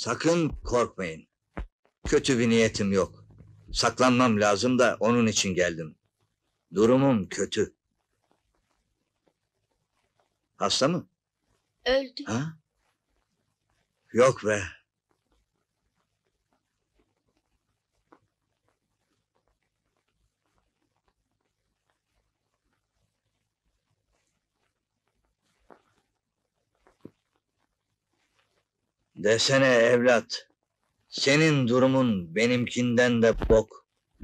Sakın korkmayın. Kötü bir niyetim yok. Saklanmam lazım da onun için geldim. Durumum kötü. Hasta mı? Öldü. Ha? Yok be. Desene evlat. Senin durumun benimkinden de bok.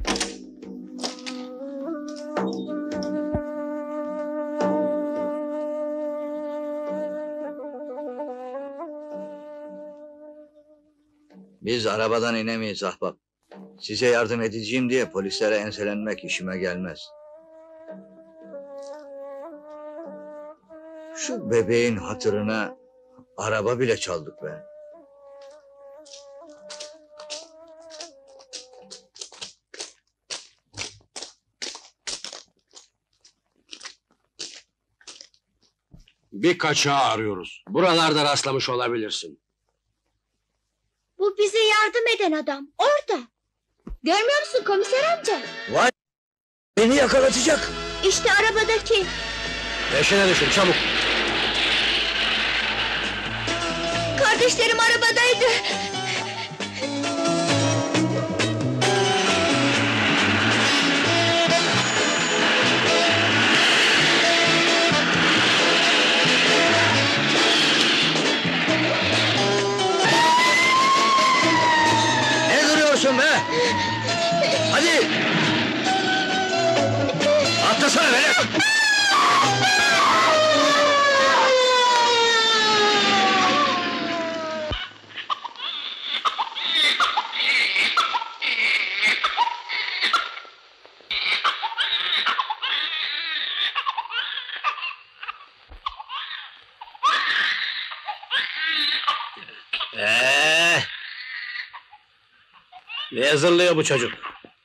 Biz arabadan inemeyiz ahbap. Size yardım edeceğim diye polislere enselenmek işime gelmez. Şu bebeğin hatırına araba bile çaldık be. Bir kaçağı arıyoruz. Buralarda rastlamış olabilirsin. Bu bize yardım eden adam. Orada. Görmüyor musun komiser amca? Vay! Beni yakalatacak. İşte arabadaki. Peşine düşün çabuk. Kardeşlerim arabadaydı. Ne duruyorsun be? Hadi! Atlasana velet! Ne hazırlıyor bu çocuk?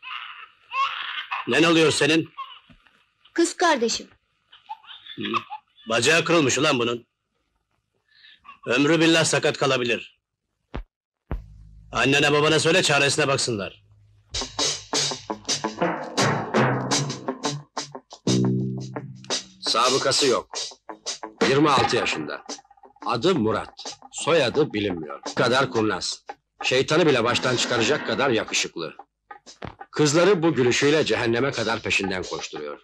Ne oluyor senin? Kız kardeşim. Bacağı kırılmış ulan bunun. Ömrü billah sakat kalabilir. Annene babana söyle çaresine baksınlar. Sabıkası yok. 26 yaşında. Adı Murat. Soyadı bilinmiyor. Kadar kurnaz. Şeytanı bile baştan çıkaracak kadar yakışıklı. Kızları bu gülüşüyle cehenneme kadar peşinden koşturuyor.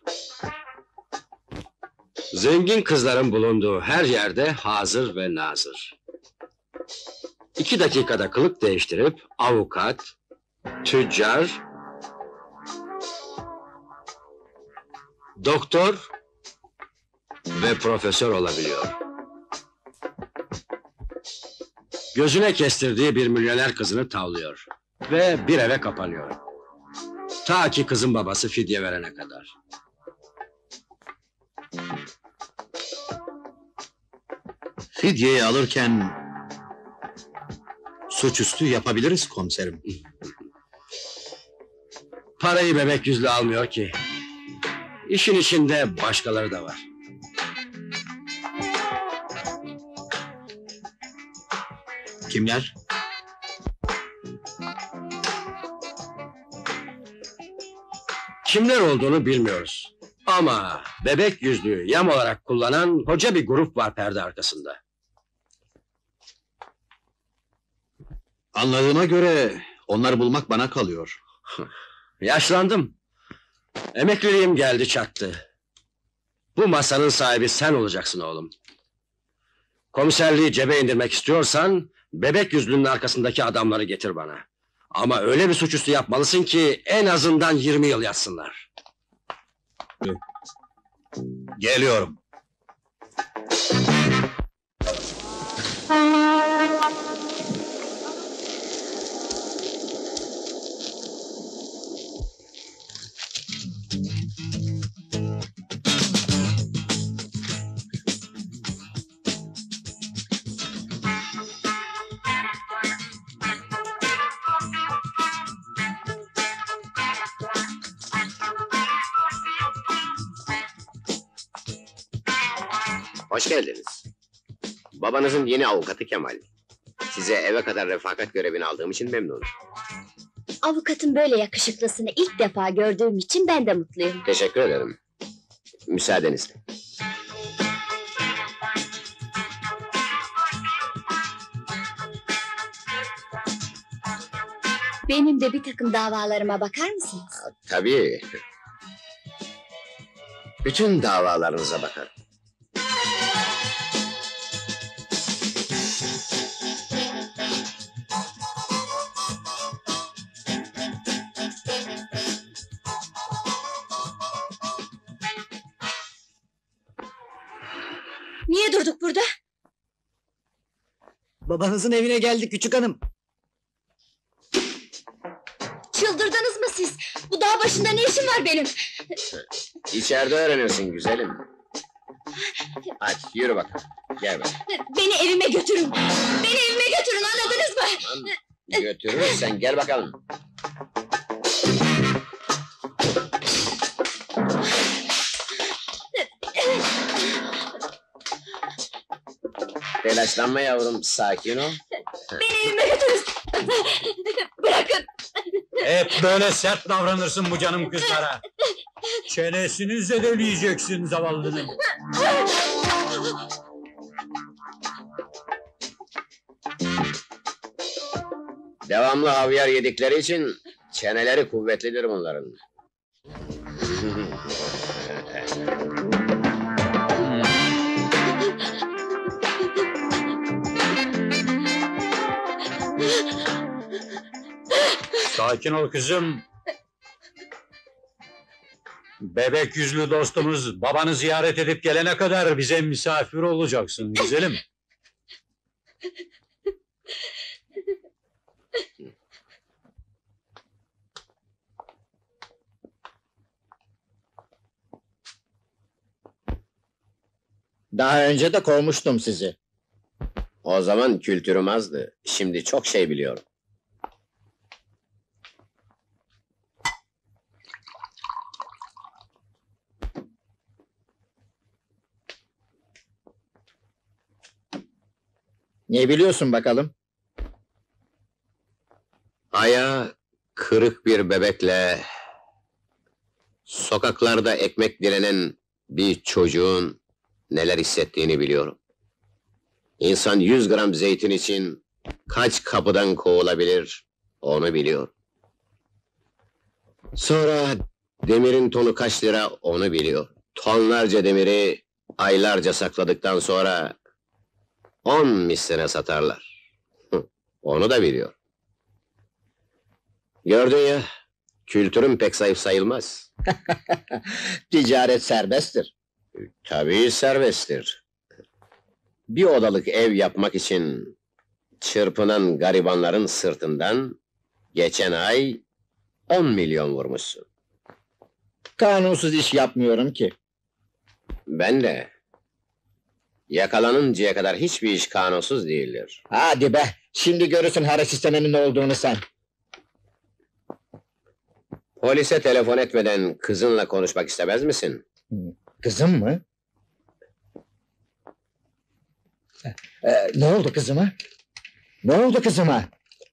Zengin kızların bulunduğu her yerde hazır ve nazır. 2 dakikada kılık değiştirip avukat, tüccar, doktor ve profesör olabiliyor. Gözüne kestirdiği bir milyoner kızını tavlıyor ve bir eve kapanıyor. Ta ki kızın babası fidye verene kadar. Fidyeyi alırken suçüstü yapabiliriz komiserim. Parayı bebek yüzlü almıyor ki. İşin içinde başkaları da var. Kimler? Kimler olduğunu bilmiyoruz. Ama bebek yüzlüğü yam olarak kullanan koca bir grup var perde arkasında. Anladığıma göre onları bulmak bana kalıyor. Yaşlandım. Emekliliğim geldi çattı. Bu masanın sahibi sen olacaksın oğlum. Komiserliği cebe indirmek istiyorsan bebek yüzlünün arkasındaki adamları getir bana. Ama öyle bir suçüstü yapmalısın ki en azından 20 yıl yatsınlar. Geliyorum. Hoş geldiniz. Babanızın yeni avukatı Kemal. Size eve kadar refakat görevini aldığım için memnunum. Avukatın böyle yakışıklısını ilk defa gördüğüm için ben de mutluyum. Teşekkür ederim. Müsaadenizle. Benim de bir takım davalarıma bakar mısınız? Tabii. Bütün davalarınıza bakarım. Niye durduk burada? Babanızın evine geldik küçük hanım. Çıldırdınız mı siz? Bu dağ başında ne işim var benim? İçeride öğrenirsin güzelim. Hadi yürü bakalım. Gel bak. Beni evime götürün. Beni evime götürün, anladınız mı? Aman, götürürsen gel bakalım. Telaşlanma yavrum, sakin ol. Beni evime götürün. Bırakın. Hep böyle sert davranırsın bu canım kızlara. Çenesini zedeleyeceksin zavallının. Devamlı havyar yedikleri için çeneleri kuvvetlidir bunların. Sakin ol kızım. Bebek yüzlü dostumuz babanı ziyaret edip gelene kadar bize misafir olacaksın güzelim. Daha önce de kovmuştum sizi. O zaman kültürüm azdı. Şimdi çok şey biliyorum. Ne biliyorsun bakalım? Ayağı kırık bir bebekle sokaklarda ekmek dilenen bir çocuğun neler hissettiğini biliyorum. İnsan 100 gram zeytin için kaç kapıdan kovulabilir onu biliyor. Sonra demirin tonu kaç lira onu biliyor. Tonlarca demiri aylarca sakladıktan sonra 10 misline satarlar. Onu da biliyor. Gördün ya, kültürüm pek zayıf sayılmaz. Ticaret serbesttir. Tabii serbesttir. Bir odalık ev yapmak için çırpınan garibanların sırtından geçen ay 10 milyon vurmuşsun. Kanunsuz iş yapmıyorum ki. Ben de. Yakalanıncaya kadar hiçbir iş kanunsuz değildir. Hadi be, şimdi görürsün haraç istemenin ne olduğunu sen. Polise telefon etmeden kızınla konuşmak istemez misin? Kızım mı? Ne oldu kızıma? Ne oldu kızıma?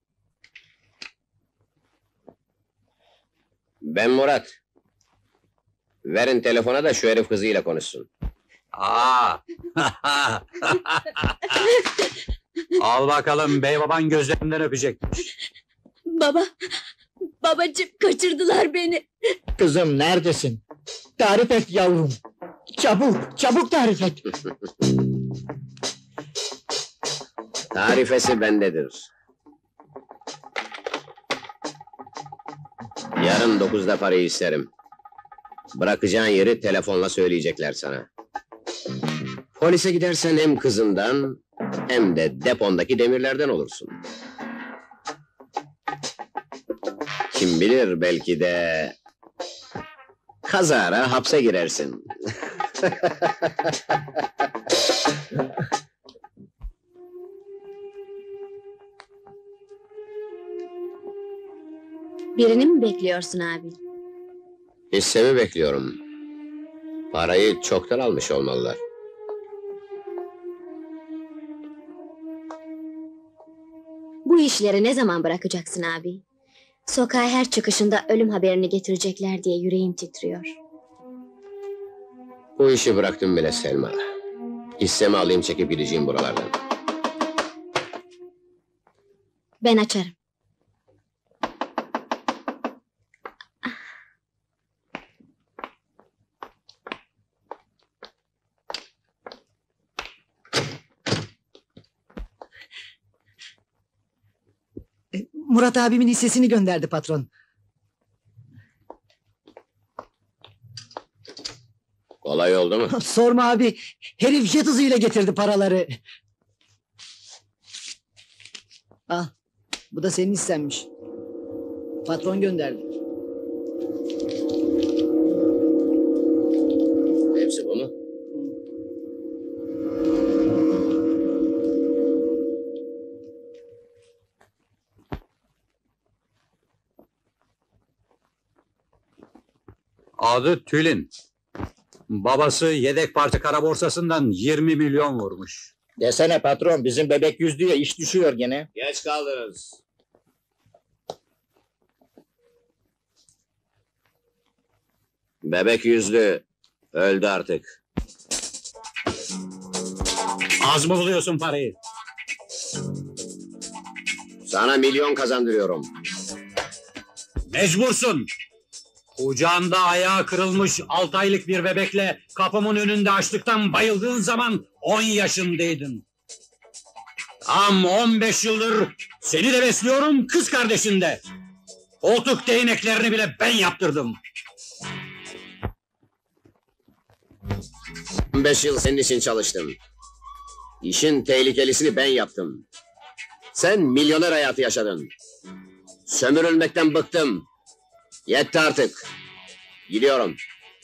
Ben Murat. Verin telefona da şu herif kızıyla konuşsun. Aa! Al bakalım bey baban gözlerinden öpecekmiş. Baba, babacığım kaçırdılar beni. Kızım neredesin? Tarif et yavrum. Çabuk, çabuk tarif et. Tarifesi bendedir. Yarın 9'da parayı isterim. Bırakacağın yeri telefonla söyleyecekler sana. Polise gidersen hem kızından hem de depondaki demirlerden olursun. Kim bilir belki de kazara hapse girersin. Birini mi bekliyorsun abi? Hissemi bekliyorum. Parayı çoktan almış olmalılar. işleri ne zaman bırakacaksın abi? Sokağa her çıkışında ölüm haberini getirecekler diye yüreğim titriyor. Bu işi bıraktım bile Selma. Hissemi alayım, çekip gideceğim buralardan. Ben açarım. Murat abimin hissesini gönderdi patron. Kolay oldu mu? Sorma abi. Herif jet hızıyla getirdi paraları. Al. Bu da senin hissenmiş. Patron gönderdi. Hepsi bu mu? Adı Tülin. Babası yedek parça kara borsasından 20 milyon vurmuş. Desene patron, bizim bebek yüzdüye iş düşüyor gene. Geç kaldınız. Bebek yüzlü. Öldü artık. Az mı buluyorsun parayı? Sana milyon kazandırıyorum. Mecbursun. Kucağında ayağı kırılmış 6 aylık bir bebekle kapımın önünde açlıktan bayıldığın zaman 10 yaşındaydın. Tam 15 yıldır seni de besliyorum, kız kardeşin de. Koltuk değneklerini bile ben yaptırdım. 15 yıl senin için çalıştım. İşin tehlikelisini ben yaptım. Sen milyoner hayatı yaşadın. Sömürülmekten bıktım. Yetti artık. Gidiyorum.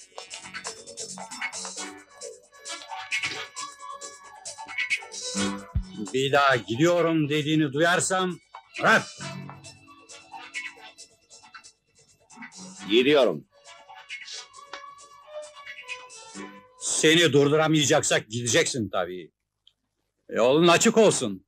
Bir daha gidiyorum dediğini duyarsam bırak. Gidiyorum. Seni durduramayacaksak gideceksin tabii. Yolun açık olsun.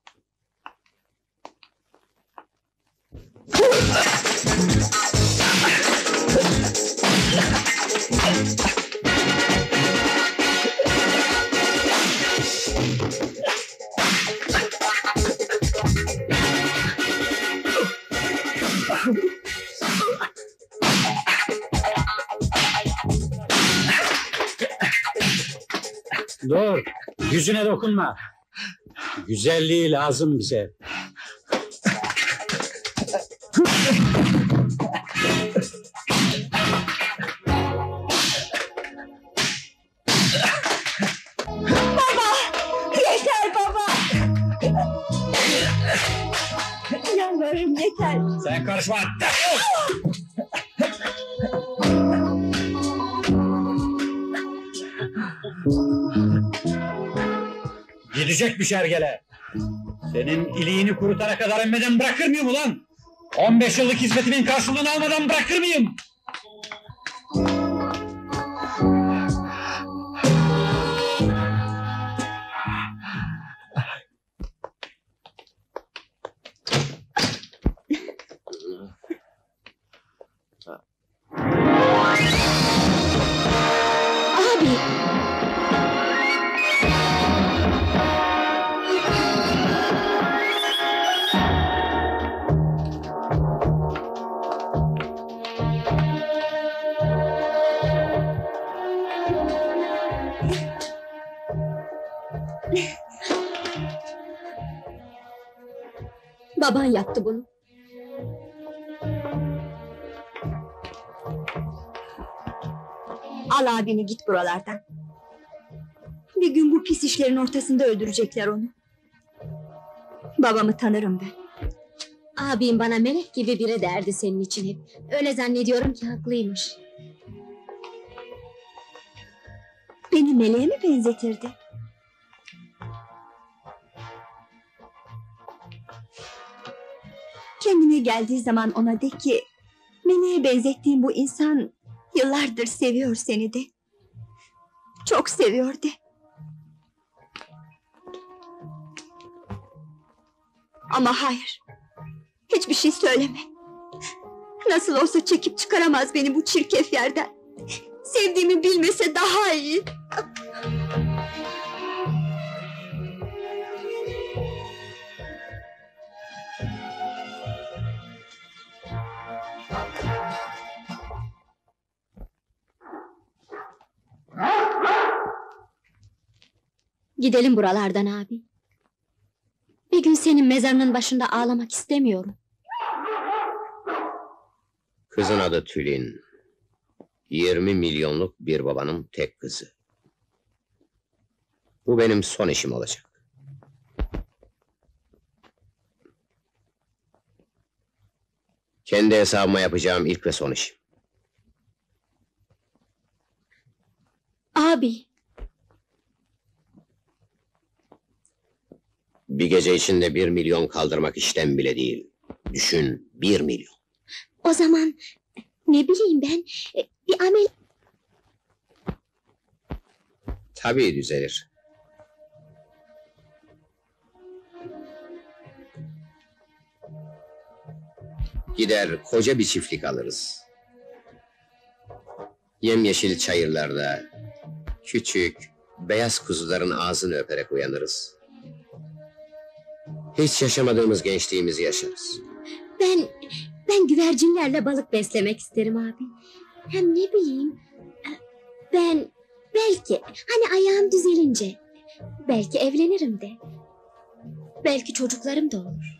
Dur, yüzüne dokunma. Güzelliği lazım bize. Yeter baba! Yalvarırım yeter! Sen karışma. Defol! Gidecekmiş hergele. Senin iliğini kurutana kadar emmeden bırakır mıyım ulan? 15 yıllık hizmetimin karşılığını almadan bırakır mıyım? Abi! Baban yaptı bunu. Al abini git buralardan. Bir gün bu pis işlerin ortasında öldürecekler onu. Babamı tanırım ben. Abim bana melek gibi biri derdi senin için hep. Öyle zannediyorum ki haklıymış. Beni meleğe mi benzetirdi? Kendine geldiği zaman ona de ki... ...meleğe benzettiğin bu insan... ...yıllardır seviyor seni de. Çok seviyor de. Ama hayır. Hiçbir şey söyleme. Nasıl olsa çekip çıkaramaz beni bu çirkef yerden. Sevdiğimi bilmese daha iyi. Gidelim buralardan abi. Bir gün senin mezarının başında ağlamak istemiyorum. Kızın adı Tülin. 20 milyonluk bir babanın tek kızı. Bu benim son işim olacak. Kendi hesabıma yapacağım ilk ve son işim. Abi, Bir gece içinde 1 milyon kaldırmak işten bile değil. Düşün, 1 milyon. o zaman ne bileyim ben, bir amel... Tabii düzelir. Gider koca bir çiftlik alırız. Yemyeşil çayırlarda küçük beyaz kuzuların ağzını öperek uyanırız. Hiç yaşamadığımız gençliğimizi yaşarız. Ben güvercinlerle balık beslemek isterim abi. Hem ne bileyim, ben belki hani ayağım düzelince belki evlenirim de. Belki çocuklarım da olur.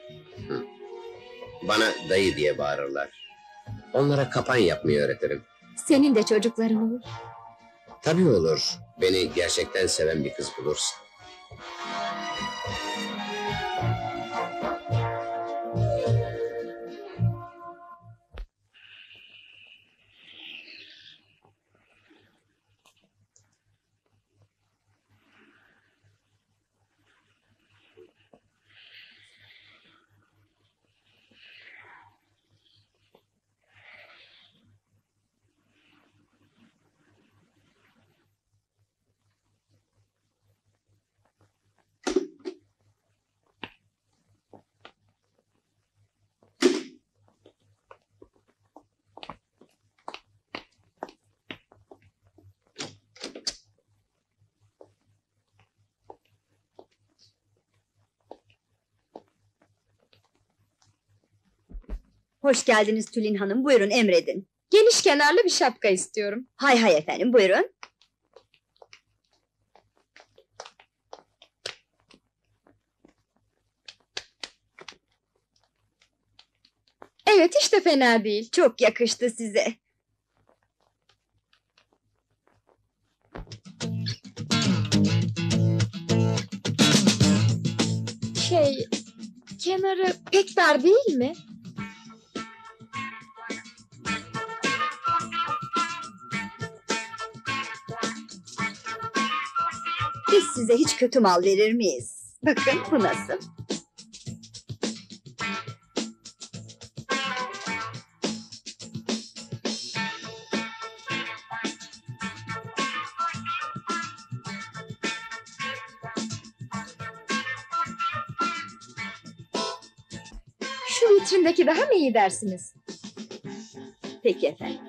Bana dayı diye bağırırlar. Onlara kapan yapmayı öğretirim. Senin de çocukların olur. Tabii olur. Beni gerçekten seven bir kız bulursa. Hoş geldiniz Tülin Hanım. Buyurun emredin. Geniş kenarlı bir şapka istiyorum. Hay hay efendim buyurun. Evet, hiç de fena değil. Çok yakıştı size. Kenarı pek dar değil mi? Biz size hiç kötü mal verir miyiz? Bakın bu nasıl? Şu vitrindeki daha mı iyi dersiniz? Peki efendim.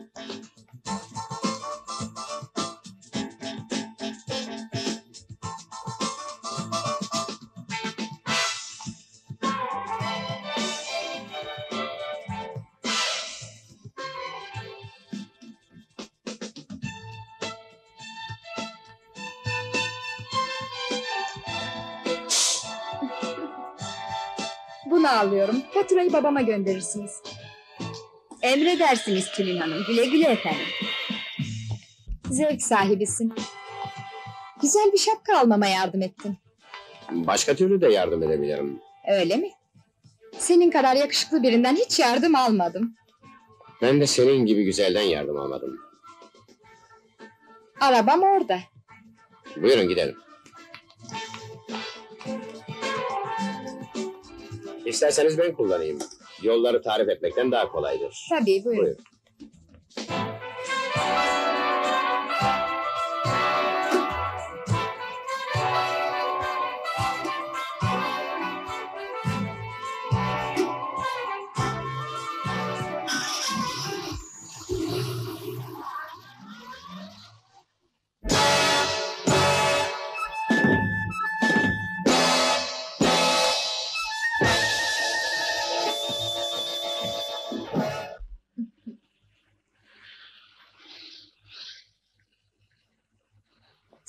Bunu alıyorum. Faturayı babama gönderirsiniz. Emredersiniz Tülin Hanım. Güle güle efendim. Zevk sahibisin. Güzel bir şapka almama yardım ettin. Başka türlü de yardım edebilirim. Öyle mi? Senin kadar yakışıklı birinden hiç yardım almadım. Ben de senin gibi güzelden yardım almadım. Arabam orada. Buyurun gidelim. İsterseniz ben kullanayım. Yolları tarif etmekten daha kolaydır. Tabii, buyurun. Buyurun.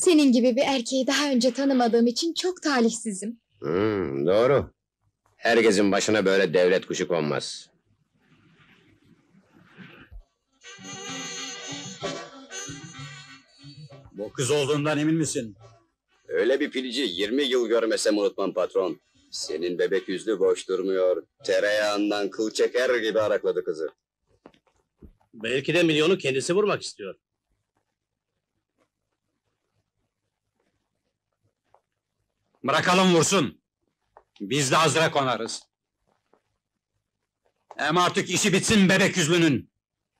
Senin gibi bir erkeği daha önce tanımadığım için çok talihsizim. Doğru. Herkesin başına böyle devlet kuşu konmaz. Bu kız olduğundan emin misin? Öyle bir pilici 20 yıl görmesem unutmam patron. Senin bebek yüzlü boş durmuyor. Tereyağından kıl çeker gibi arakladı kızı. Belki de milyonu kendisi vurmak istiyor. Bırakalım vursun. Biz de hazıra konarız. Hem artık işi bitsin bebek yüzlünün.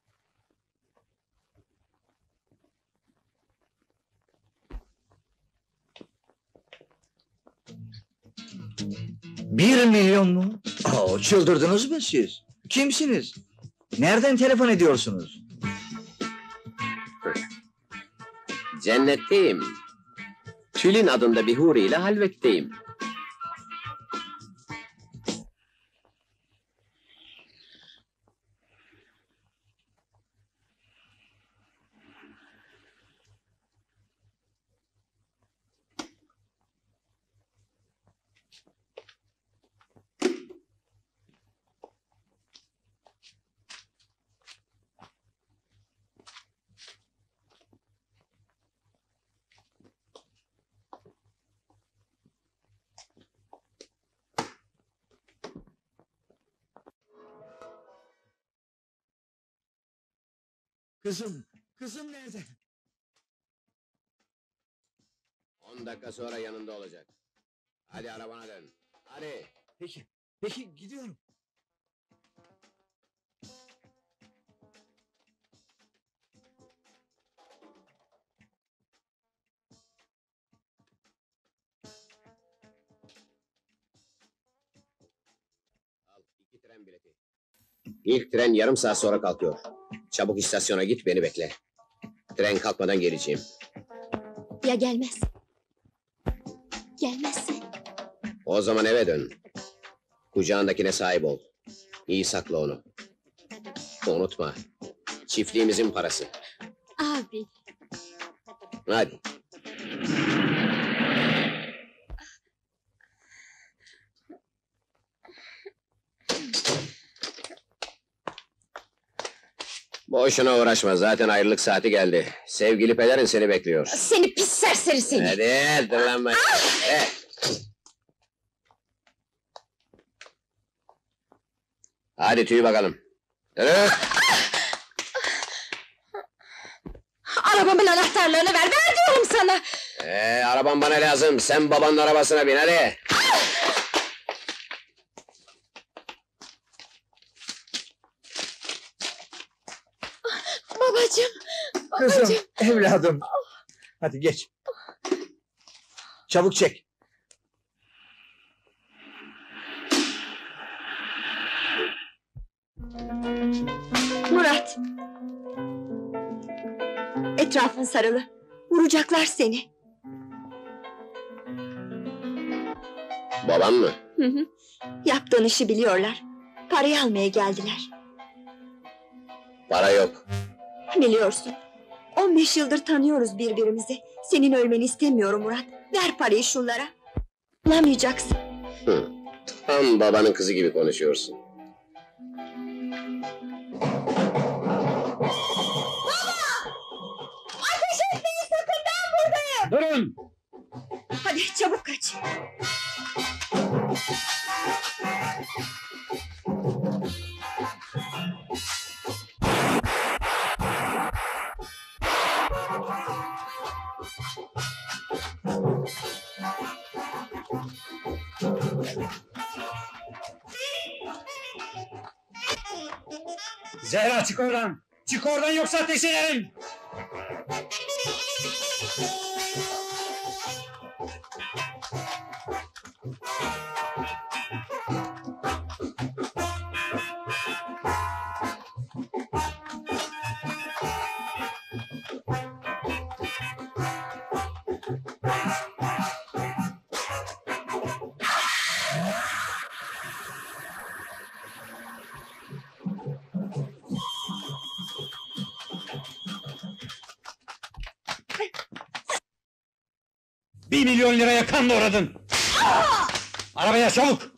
Bir milyon mu? Çıldırdınız mı siz? Kimsiniz? Nereden telefon ediyorsunuz? Cennetteyim. Tülin adında bir huri ile halvetteyim. Kızım nerede? 10 dakika sonra yanında olacak. Hadi arabana dön. Hadi. Peki gidiyorum. Al 2 tren bileti. İlk tren yarım saat sonra kalkıyor. Çabuk istasyona git beni bekle. Tren kalkmadan geleceğim. Ya gelmez? Gelmezse? O zaman eve dön. Kucağındakine sahip ol. İyi sakla onu. Unutma. Çiftliğimizin parası. Abi. Hadi. Boşuna uğraşma. Zaten ayrılık saati geldi. Sevgili pederin seni bekliyor. Seni pis serseri seni. Hadi dırlanma. Hadi tüy bakalım. Yürü. Arabamın anahtarlarını ver diyorum sana. Araban bana lazım. Sen babanın arabasına bin hadi. Babacığım. Kızım, evladım. Hadi geç. Çabuk çek. Murat. Etrafın sarılı. Vuracaklar seni. Baban mı? Hı hı. Yaptığın işi biliyorlar. Parayı almaya geldiler. Para yok. Biliyorsun. 15 yıldır tanıyoruz birbirimizi. Senin ölmeni istemiyorum Murat. Ver parayı şunlara. Bulamayacaksın. Tam babanın kızı gibi konuşuyorsun. Ateş etmeyin sakın, ben buradayım. Durun! Hadi çabuk kaç. Zehra çık oradan! Çık oradan yoksa ateş ederim! 1 milyon liraya kan doğradın! Arabaya çabuk!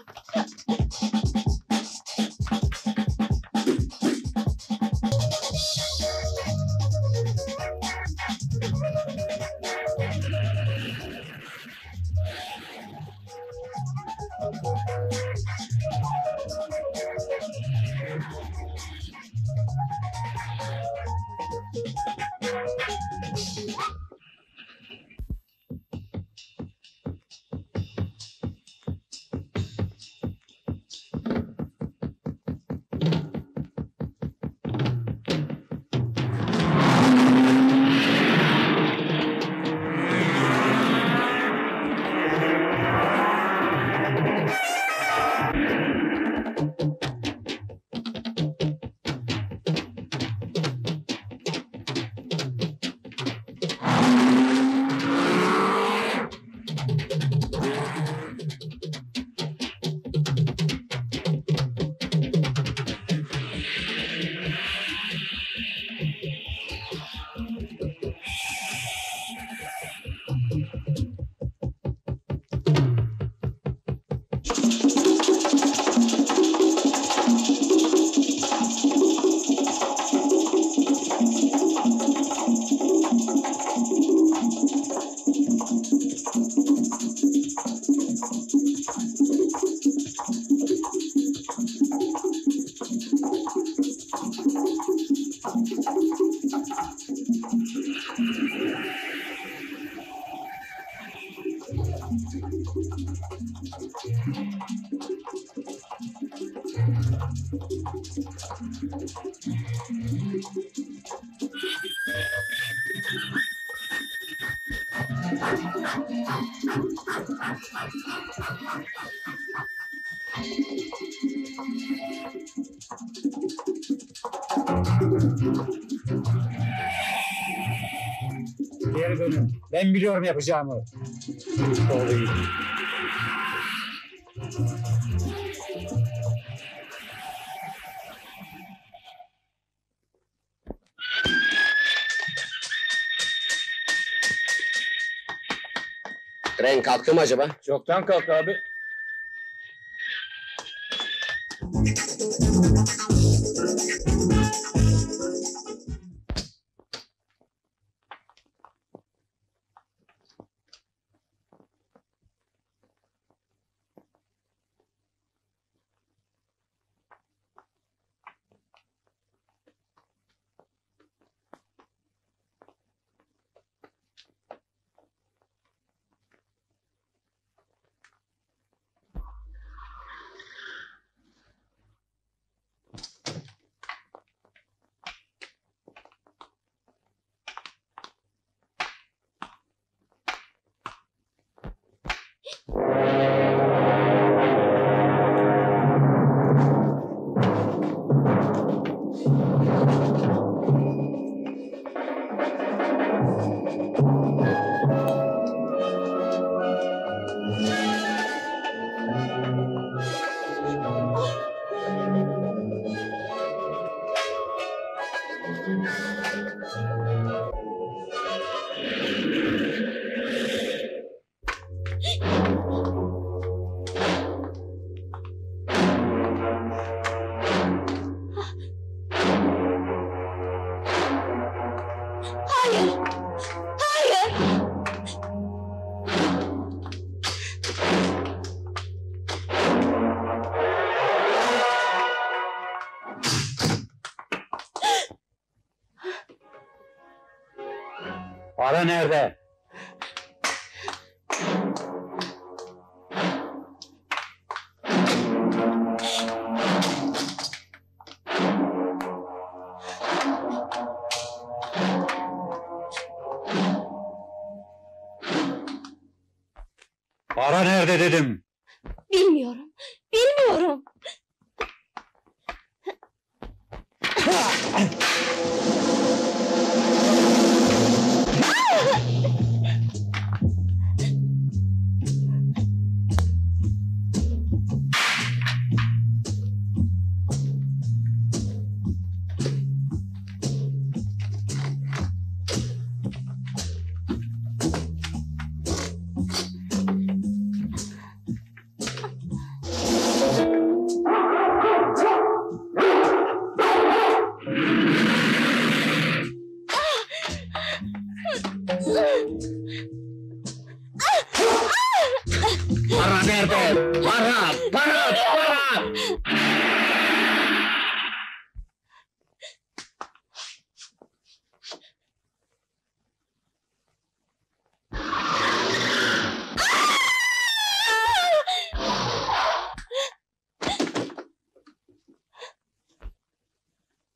Geri dönün. Ben biliyorum yapacağımı. Olayım. Tren kalktı mı acaba? Çoktan kalk abi. Hayır! Hayır! Para nerede? Para nerede dedim. Bilmiyorum. Bilmiyorum.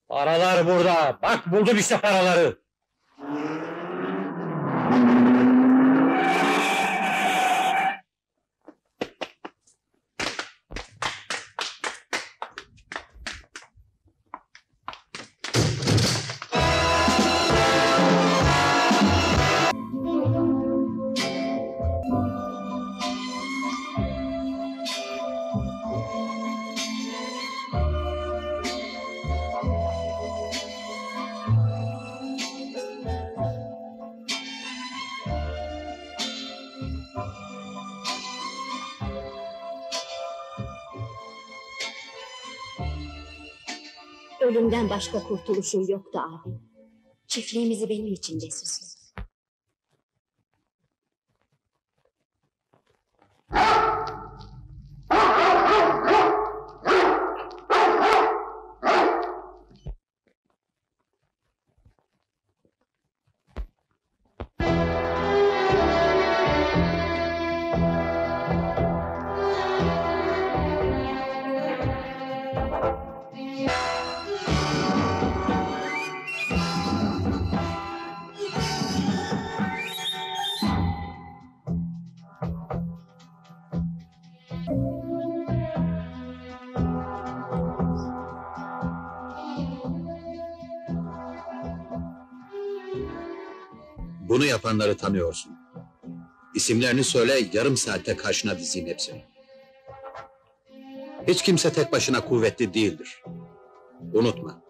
Paralar burada. Bak buldum işte paraları. Ölümden başka kurtuluşum yoktu abi. Çiftliğimizi benim için de süsle. Bunu yapanları tanıyorsun. İsimlerini söyle, yarım saatte karşına dizeyim hepsini. Hiç kimse tek başına kuvvetli değildir. Unutma.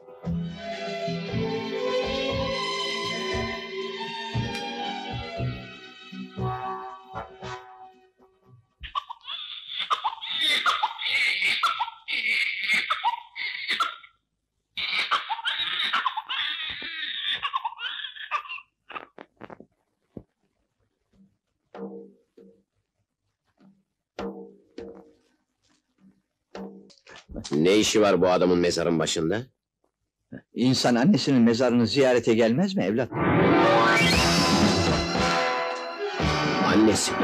Ne işi var bu adamın mezarın başında? İnsan annesinin mezarını ziyarete gelmez mi evlat? Annesi.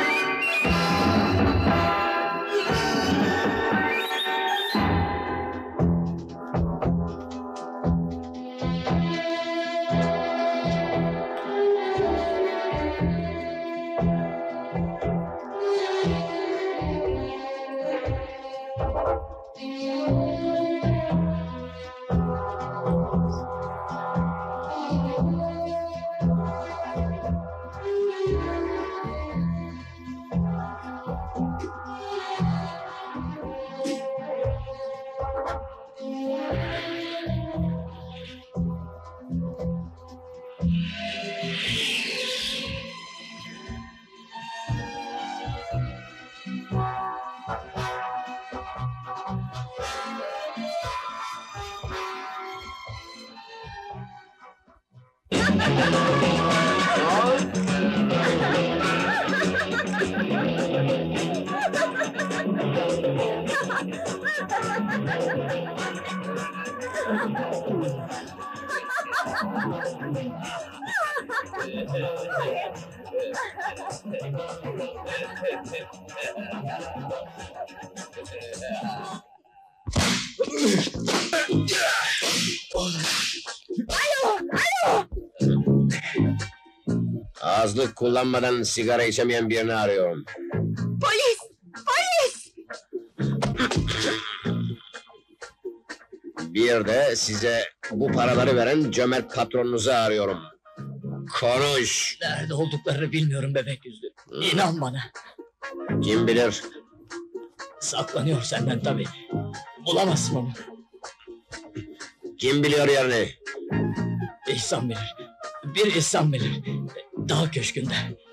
Ağızlık kullanmadan sigara içemeyen birini arıyorum. Polis! Polis! Bir de size bu paraları veren cömert patronunuzu arıyorum. Konuş! Nerede olduklarını bilmiyorum bebek yüzlü. İnan bana. Kim bilir? Saklanıyor senden tabii. Bulamazsın onu. Kim biliyor yerini? İhsan bilir. Bir İhsan bilir. Dağ köşkünde.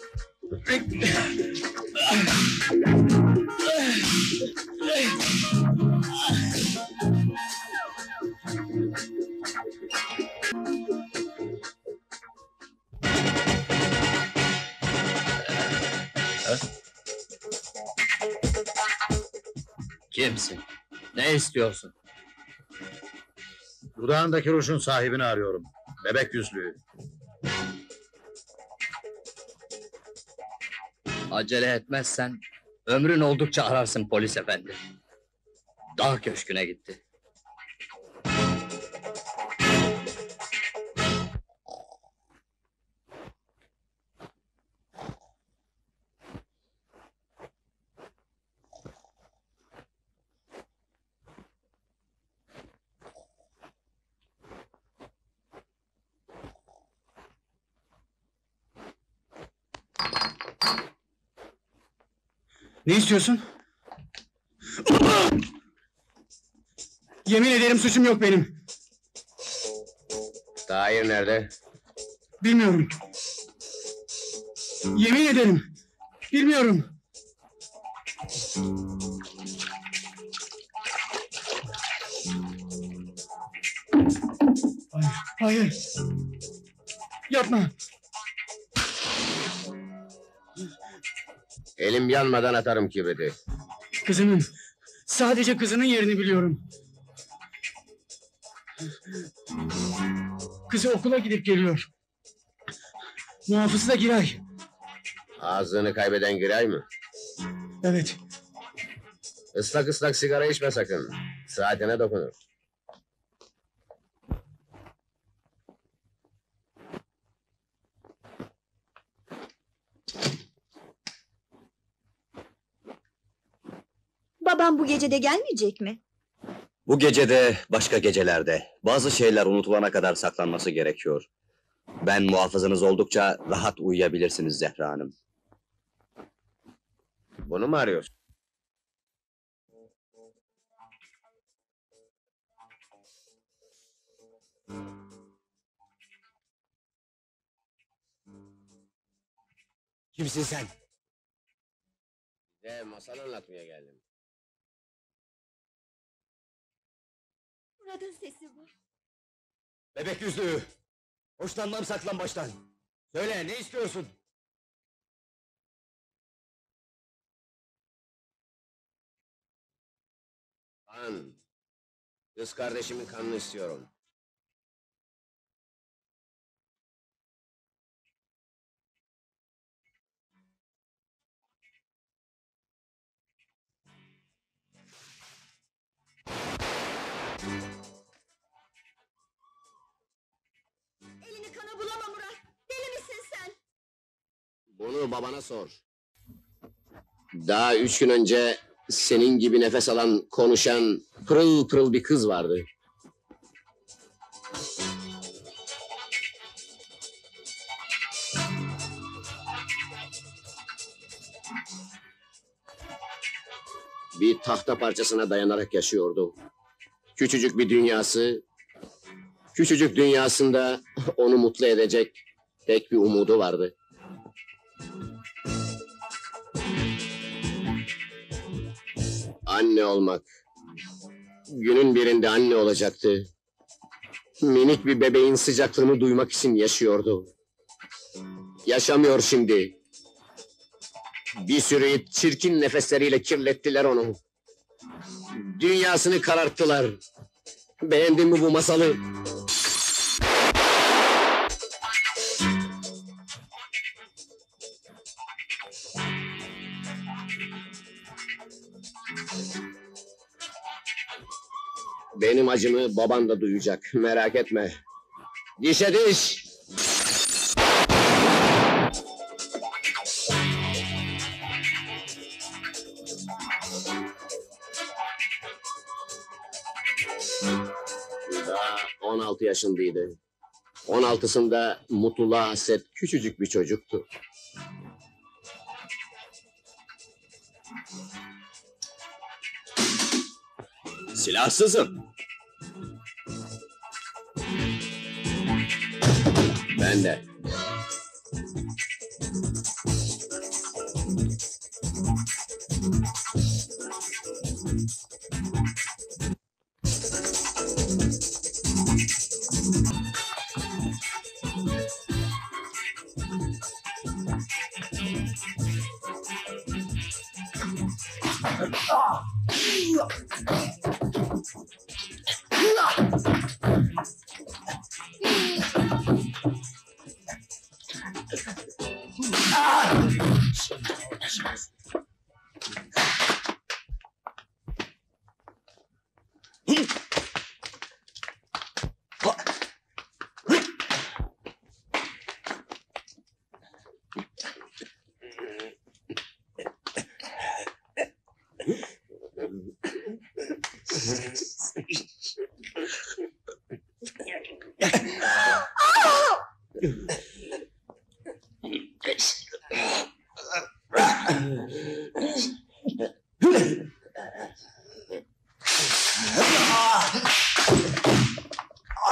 Kimsin? Ne istiyorsun? Dudağındaki rujun sahibini arıyorum. Bebek yüzlüğü. Acele etmezsen ömrün oldukça ararsın polis efendi. Dağ köşküne gitti. Ne istiyorsun? Yemin ederim suçum yok benim. Tahir nerede? Bilmiyorum. Yemin ederim. Bilmiyorum. Hayır, hayır. Yapma. Elim yanmadan atarım kibriti. Kızının, sadece kızının yerini biliyorum. Kızı okula gidip geliyor. Muhafızı da Giray. Ağzını kaybeden Giray mı? Evet. Islak ıslak sigara içme sakın. Saatine dokunur. Babam bu gece de gelmeyecek mi? Bu gecede, başka gecelerde bazı şeyler unutulana kadar saklanması gerekiyor. Ben muhafızınız oldukça rahat uyuyabilirsiniz Zehra Hanım. Bunu mu arıyorsun? Kimsin sen? Size masal anlatmaya geldim. Murat'ın sesi bu. Bebek yüzlü! Hoşlanmam saklambaçtan. Söyle, ne istiyorsun? Kan. Kız kardeşimin kanını istiyorum. Elini kana bulama Murat. Deli misin sen? Bunu babana sor. Daha 3 gün önce senin gibi nefes alan, konuşan, pırıl pırıl bir kız vardı. Bir tahta parçasına dayanarak yaşıyordu. Küçücük bir dünyası, küçücük dünyasında onu mutlu edecek tek bir umudu vardı. Anne olmak. Günün birinde anne olacaktı. Minik bir bebeğin sıcaklığını duymak için yaşıyordu. Yaşamıyor şimdi. Bir sürü it çirkin nefesleriyle kirlettiler onu. Dünyasını kararttılar. Beğendin mi bu masalı? Benim acımı baban da duyacak, merak etme. Dişe diş! Daha 16 yaşındaydı. 16'sında mutluluğa hasret küçücük bir çocuktu. Silahsızım. Ben de.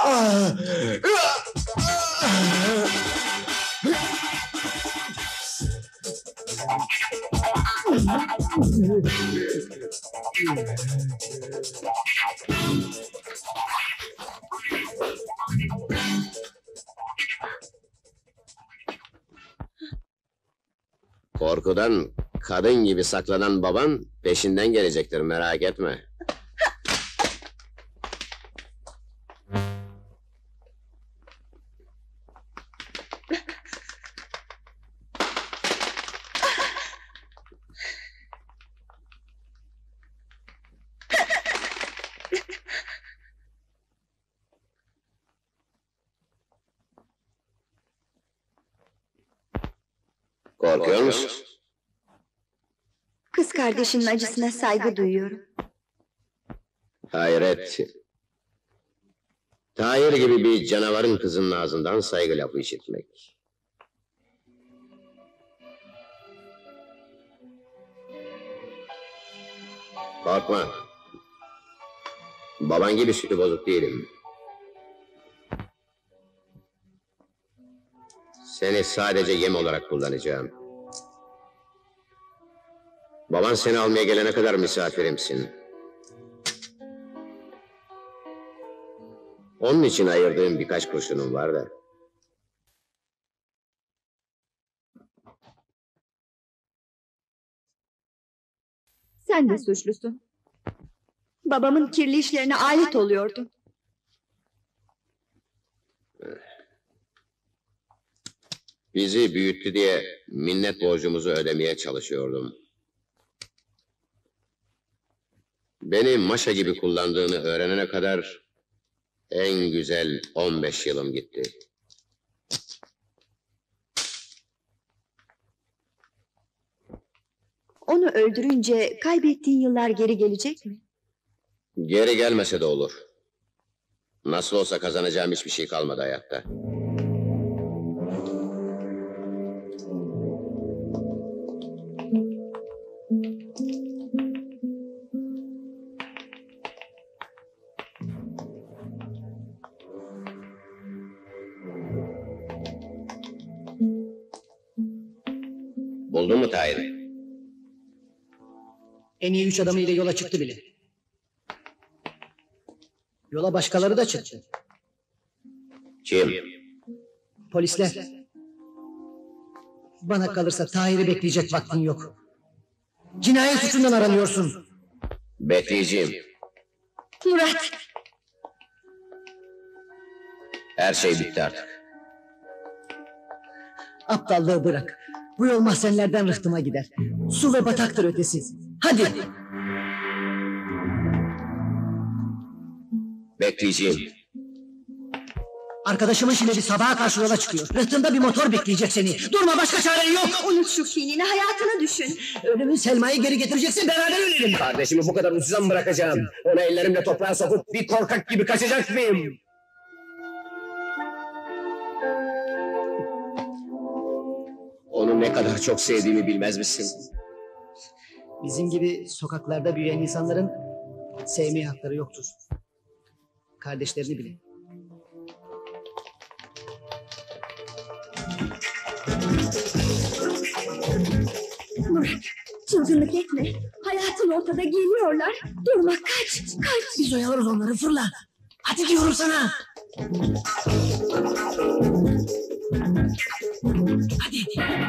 Korkudan kadın gibi saklanan baban peşinden gelecektir, merak etme. Korkuyor musun? Kız kardeşinin acısına saygı duyuyorum. Hayret. Tahir gibi bir canavarın kızının ağzından saygı lafı işitmek. Korkma. Baban gibi sütü bozuk değilim. Seni sadece yem olarak kullanacağım. Baban seni almaya gelene kadar misafirimsin. Onun için ayırdığım birkaç kurşunum var da. Sen de suçlusun. Babamın kirli işlerine alet oluyordun. Bizi büyüttü diye minnet borcumuzu ödemeye çalışıyordum. Beni maşa gibi kullandığını öğrenene kadar en güzel 15 yılım gitti. Onu öldürünce kaybettiğin yıllar geri gelecek mi? Geri gelmese de olur. Nasıl olsa kazanacağım hiçbir şey kalmadı hayatta. Buldun mu Tahir'i? En iyi 3 adamıyla yola çıktı bile. Yola başkaları da çıktı. Kim? Polisler. Bana kalırsa Tahir'i bekleyecek vaktin yok. Cinayet suçundan aranıyorsun. Bekleyeceğim. Murat! Her şey bitti artık. Aptallığı bırak. Bu yol mahzenlerden rıhtıma gider. Su ve bataktır ötesi. Hadi! Bekleyeceğim. Arkadaşımın şileli sabaha karşı yola çıkıyor. Rıhtımda bir motor bekleyecek seni. Durma, başka çaren yok. Unut şu kinini, hayatını düşün. Ölümün Selma'yı geri getireceksin, beraber ölelim. Kardeşimi bu kadar ucuza mı bırakacağım? Onu ellerimle toprağa sokup bir korkak gibi kaçacak mıyım? Onu ne kadar çok sevdiğimi bilmez misin? Bizim gibi sokaklarda büyüyen insanların sevmeye hakları yoktur. Kardeşlerini bile. Murat, çılgınlık etme. Hayatın ortada, geliyorlar. Durma, kaç, kaç. Biz oyalarız onları, fırla. Hadi diyorum sana. Hadi.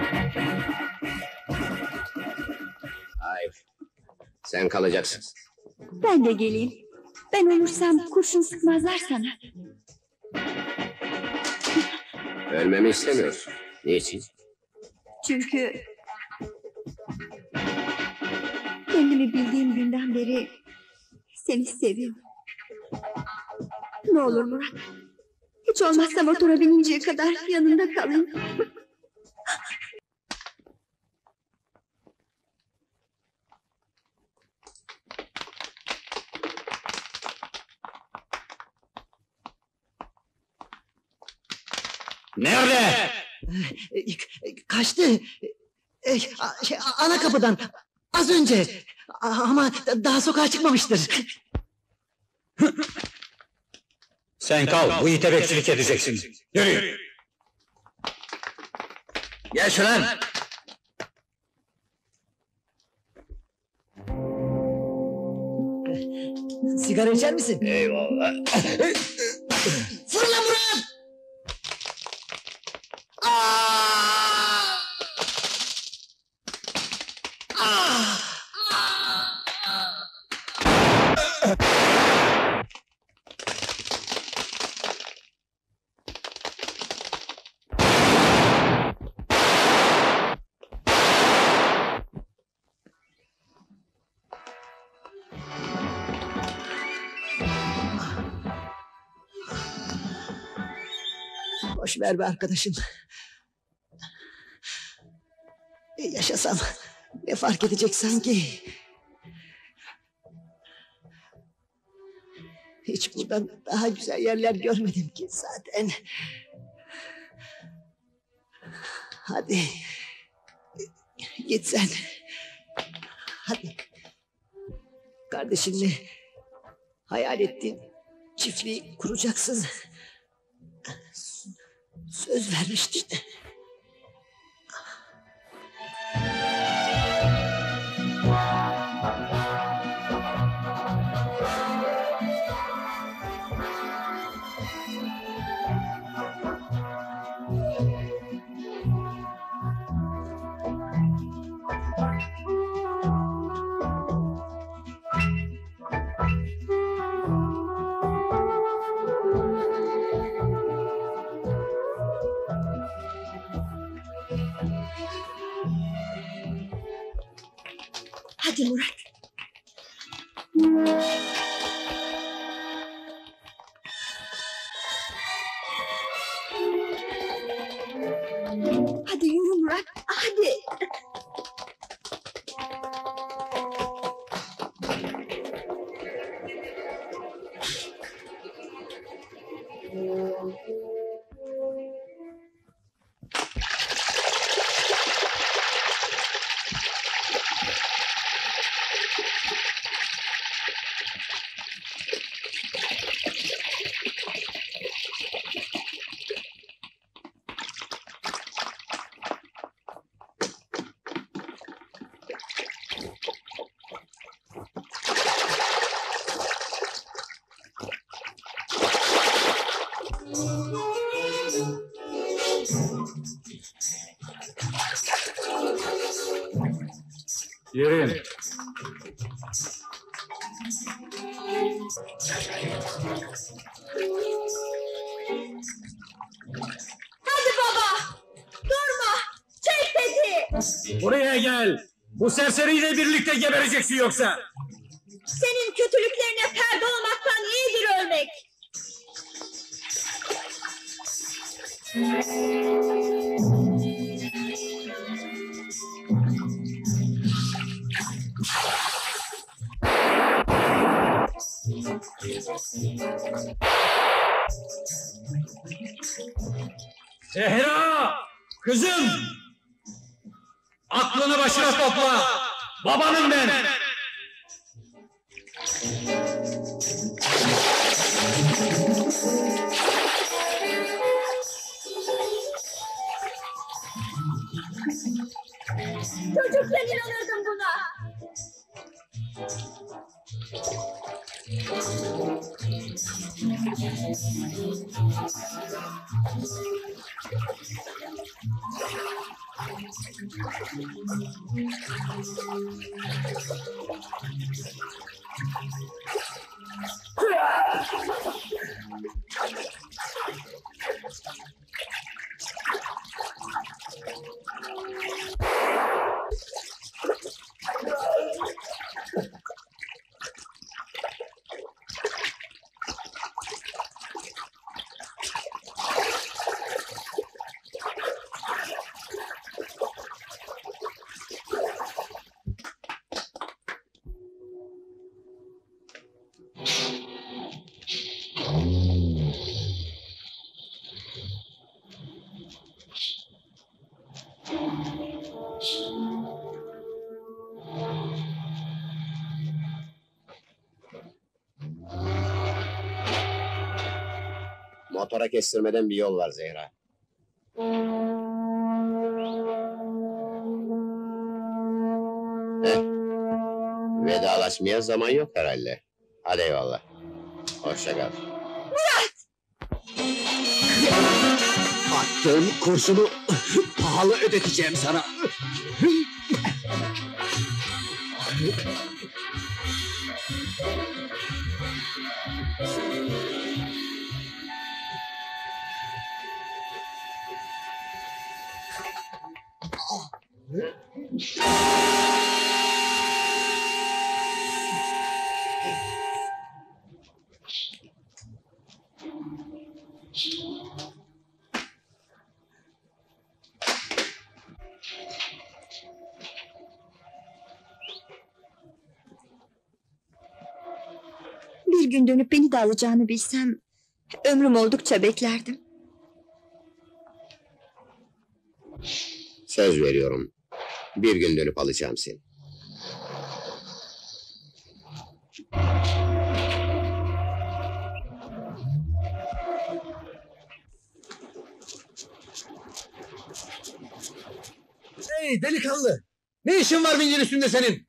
Hayır. Sen kalacaksın. Ben de geleyim. Ben olursam kurşun sıkmazlar sana. Ölmemi istemiyorsun. Niçin? Çünkü... kendimi bildiğim günden beri seni seviyorum. Ne olur Murat. Hiç olmazsa motora bininceye kadar yanında kalayım. Nerede? Kaçtı. Ana kapıdan. Az önce. Ama daha sokağa çıkmamıştır. Sen kal, bu ite bekçilik edeceksin. Yürü! Gel şuran! Sigara içer misin? Eyvallah. Fırla Murat! Boş ver be arkadaşım. Yaşasam ne fark edecek sanki? Hiç buradan daha güzel yerler görmedim ki zaten. Hadi git sen. Hadi. Kardeşinle hayal ettiğin çiftliği kuracaksın. Söz vermiştin. Hadi Murat. Hadi yürü Murat, hadi. Yürüyün. Hadi baba, durma, çek peki. Buraya gel. Bu serseriyle birlikte gebereceksin yoksa. Senin kötülüklerine perde olmaktan iyidir ölmek. Zehra! Kızım! Aklını başına topla! Babanım ben! Çocukken inanırdım buna. Motora kestirmeden bir yol var Zehra. Vedalaşmaya zaman yok herhalde. Hadi eyvallah. Hoşça kal. Attığın kurşunu pahalı ödeteceğim sana. Bir gün dönüp beni de alacağını bilsem ömrüm oldukça beklerdim. Söz veriyorum. Bir gün dönüp alacağım seni. Hey delikanlı! Ne işin var zincir üstünde senin?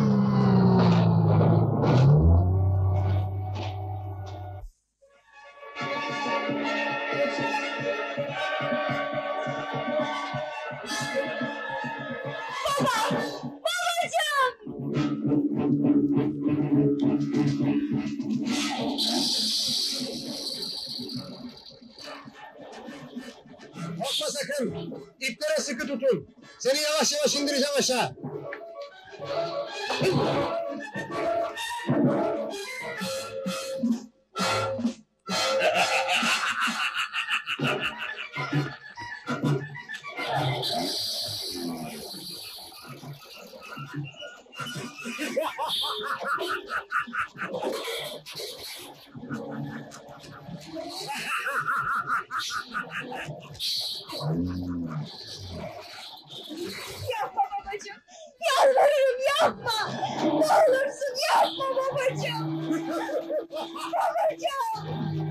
Korkma sakın! İplere sıkı tutun! Seni yavaş yavaş indireceğim aşağı! Yapma babacığım! Yalvarırım yapma! Ne olursun yapma babacığım! Babacığım!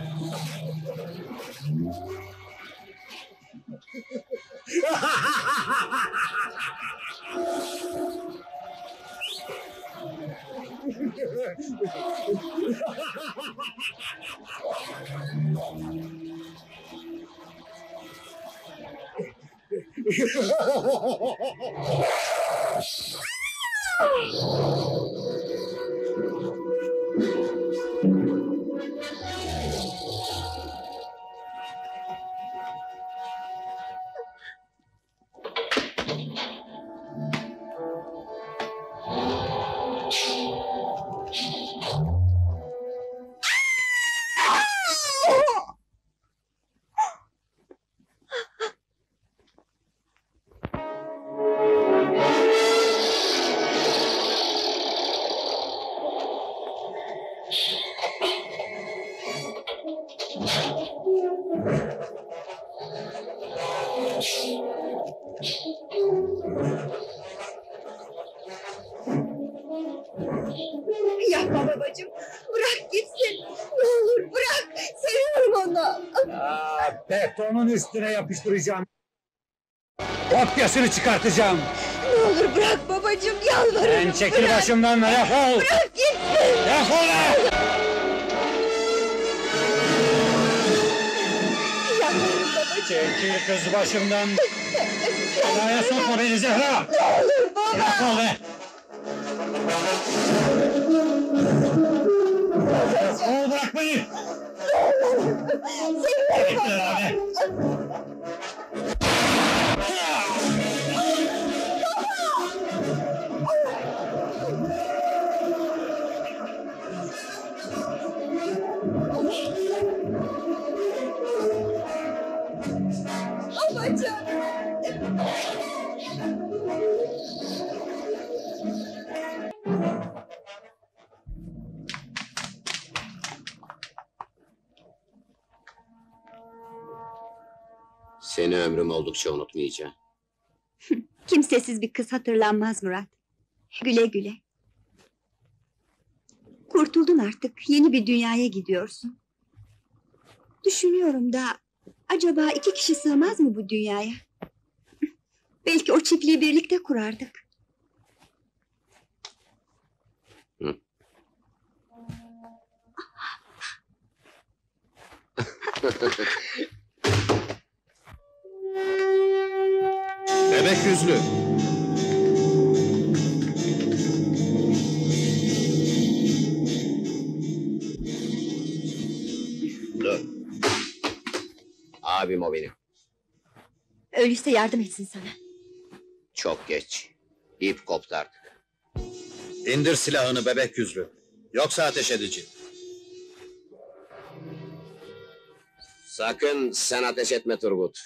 Yapma babacığım! Bırak gitsin! Ne olur bırak! Seviyorum onu! Betonun üstüne yapıştıracağım. Kopyasını çıkartacağım. Ne olur bırak babacığım! Yalvarırım! Sen çekil bırak! başımdan defol. Bırak gitsin! Defol lan! Yalvarırım babacığım! Çekil kız başımdan. Belaya sokma beni Zehra. Ne olur baba! Defol be. Defol bırak beni. Seviyorum Bekle abi. babacığım! Seni ömrüm oldukça unutmayacağım. Kimsesiz bir kız hatırlanmaz Murat. Güle güle. Kurtuldun artık. Yeni bir dünyaya gidiyorsun. Düşünüyorum da acaba 2 kişi sığmaz mı bu dünyaya? Belki o çiftliği birlikte kurardık. Bebek yüzlü. Dur. Abim o benim. Öyleyse yardım etsin sana. Çok geç. İp koptu artık. İndir silahını bebek yüzlü. Yoksa ateş edeceğim. Sakın sen ateş etme Turgut.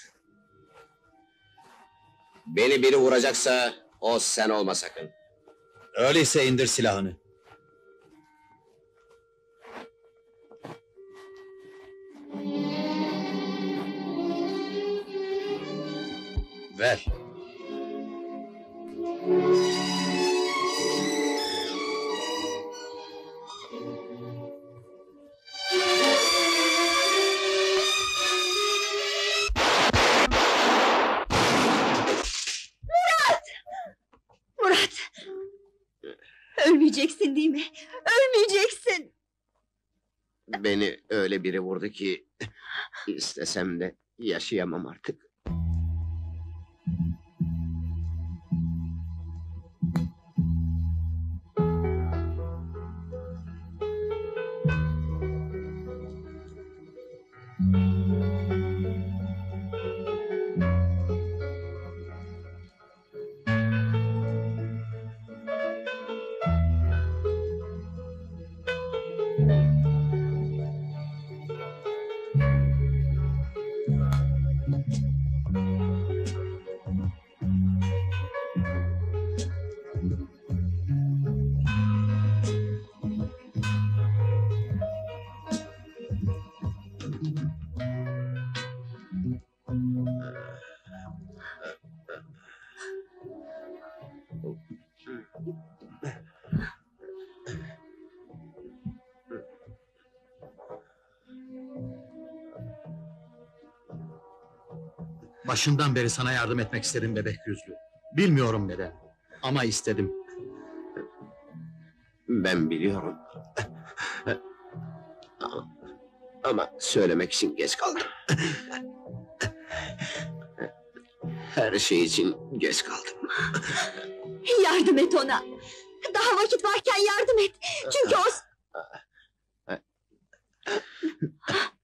Beni biri vuracaksa o sen olma sakın. Öyleyse indir silahını. Ver. Murat! Ölmeyeceksin değil mi? Ölmeyeceksin! Beni öyle biri vurdu ki istesem de yaşayamam artık. Başından beri sana yardım etmek istedim bebek yüzlü. Bilmiyorum neden. Ama istedim. Ben biliyorum. Ama söylemek için geç kaldım. Her şey için geç kaldım. Yardım et ona! Daha vakit varken yardım et! Çünkü o...